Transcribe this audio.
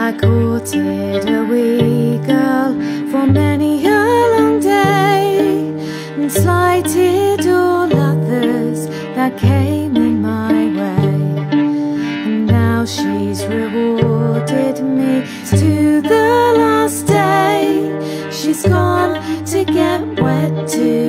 I courted a wee girl for many a long day, and slighted all others that came in my way. And now she's rewarded me to the last day. She's gone to get wet too.